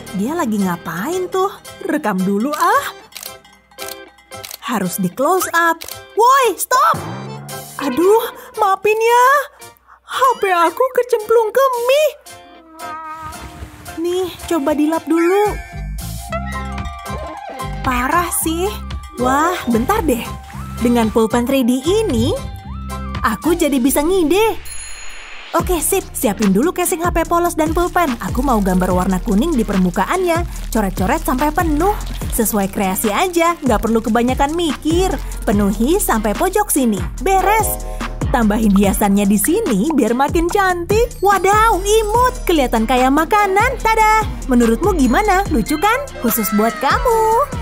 Dia lagi ngapain tuh? Rekam dulu ah. Harus di close up. Woi, stop! Aduh, maafin ya. HP aku kecemplung ke mie. Nih, coba dilap dulu. Parah sih. Wah, bentar deh. Dengan pulpen 3D ini, aku jadi bisa ngide. Oke, sip. Siapin dulu casing HP polos dan pulpen. Aku mau gambar warna kuning di permukaannya. Coret-coret sampai penuh. Sesuai kreasi aja, nggak perlu kebanyakan mikir. Penuhi sampai pojok sini. Beres. Tambahin hiasannya di sini biar makin cantik. Wadaw, imut. Kelihatan kayak makanan. Tada! Menurutmu gimana? Lucu kan? Khusus buat kamu.